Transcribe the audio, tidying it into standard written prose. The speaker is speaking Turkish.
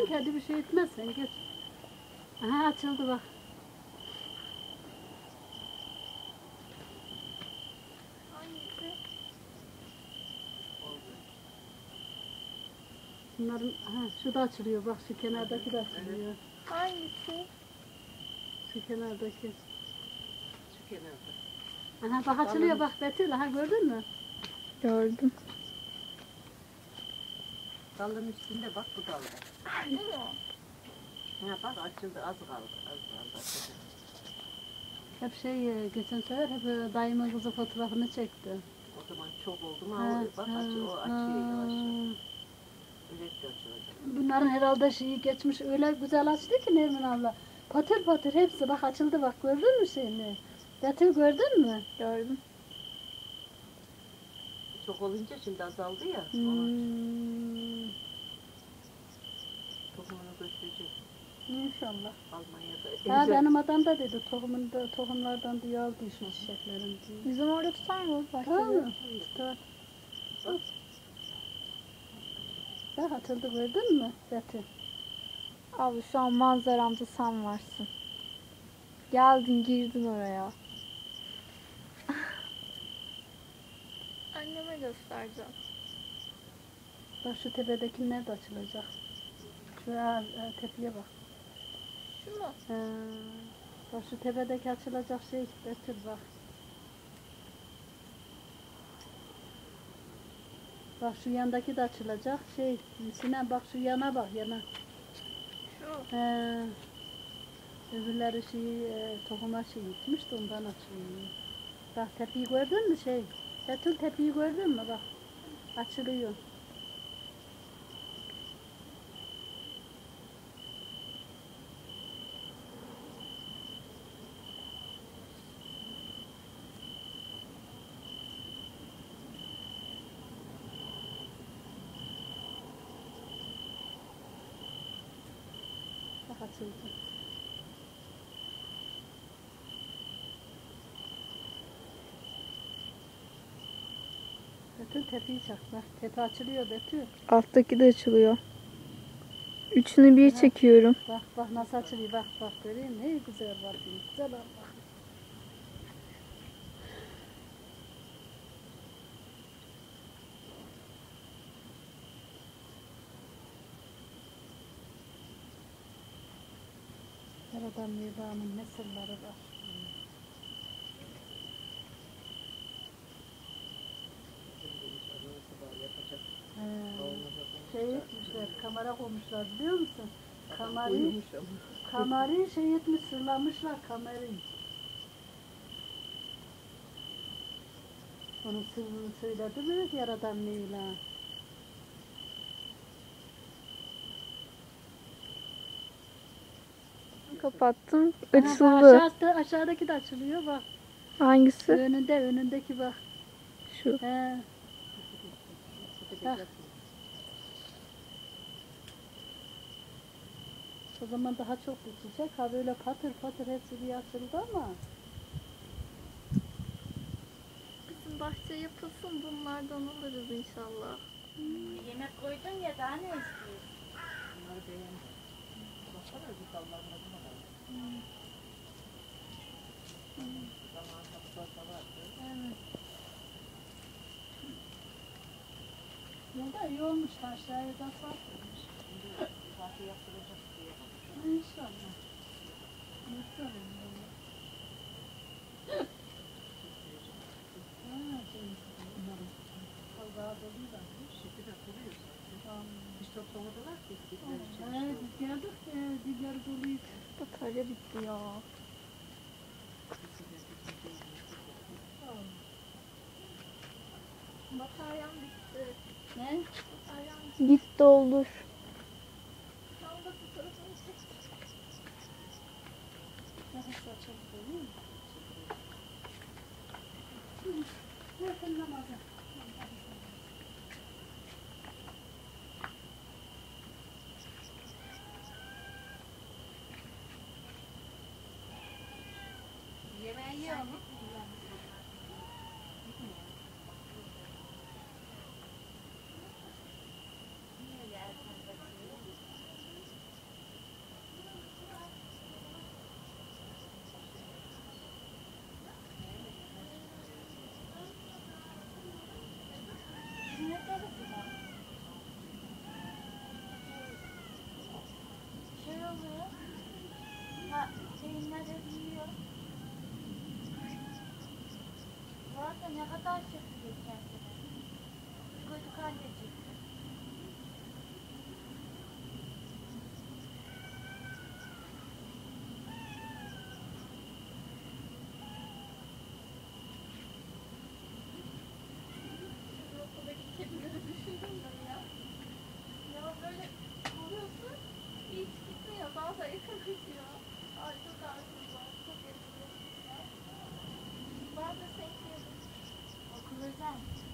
ki hadi bir şey etmezsen geç. Aha açıldı bak. Hangisi? Bunların şu da açılıyor bak, şu kenardaki de açılıyor. Hangisi? Şu kenardaki. Şu kenarda. Aha bak açılıyor bak Betül, aha gördün mü? Gördüm. Dalın üstünde bak bu dalda. Bu mu? Ha bak açıldı, az kaldı, az kaldı. Açıldı. Hep geçen sefer hep dayımın kızı fotoğrafını çekti. O zaman çok oldu mu? Bak o açıyor yavaş. Üret de açılacak. Bunların herhalde şeyi geçmiş, öyle güzel açtı ki Nermin abla. Patır patır hepsi bak açıldı bak, gördün mü şeyini? Betül gördün mü? Gördüm. Çok olunca şimdi azaldı ya. Tohumunu götürecek İnşallah. Almanya'da. Ha benim adam da dedi tohumlardan diye aldı şu çiçeklerin diye. Bizim orada tutar mı? Tamam mı? Tutar. Bak açıldı gördün mü Betül? Abi şu an manzaramda sen varsın. Geldin girdin oraya. Anneme göstereceğim. Bak şu tepedekiler de açılacak. Şu tepeye bak. Şu mu? Bak şu tepedeki açılacak şey Betül bak. Bak şu yandaki de açılacak Sinan bak şu yana bak yana. Şu. Öbürleri tohuma gitmiş de ondan açılıyor. Bak tepeyi gördün mü Betül tepeyi gördün mü bak. Açılıyor. Bak açıldı. Betül tepeyi çak bak. Tepe açılıyor Betül. Alttaki de açılıyor. Üçünü bir çekiyorum. Bak nasıl açılıyor bak görüyor musun? Ne güzel var güzel Allah. Yaradan Mevla'nın ne sırları var. Etmişler, kamera koymuşlar biliyor musun? Kamerayı etmiş, sırlamışlar kamerayı. Onun sırrını söyledi mi Yaradan Mevla? Kapattım. Açıldı. Aşağıdaki de açılıyor bak. Hangisi? Önündeki bak. Şu. Bak. O zaman daha çok bitecek. Ha böyle patır patır hepsi bir açıldı ama. Bizim bahçe yapılsın, bunlardan alırız inşallah. Yemek koydun ya, daha ne istiyorsun? Bunları beğendim. Baksana bir dallarına buna da. Zaman kapıda vardı. Evet. Burada iyi olmuş, aşağıya da satılmış. Şimdi bahçe yaptıracak diye. İnşallah. Şekil atılıyor zaten. Hiç toplamadılar ki. Biz geldik diller doluydu. Batarya bitti ya. Bataryam bitti. Ne? Bataryam bitti. Git doldur. Tam da fotoğrafını çek. Nasıl açıldı değil mi? Yakın namazı. Yemeği yiyor mu? Beyinler de büyüyor. Zaten ne kadar çıktı geçen sene. Çocuk anneciğim. Okuldaki kedileri düşündüm ben ya. Ya böyle vuruyorsun, hiç gitmiyor. Daha da yakın gidiyor. Ay çok arsızlar, çok etkili. Ben de sen okul özel.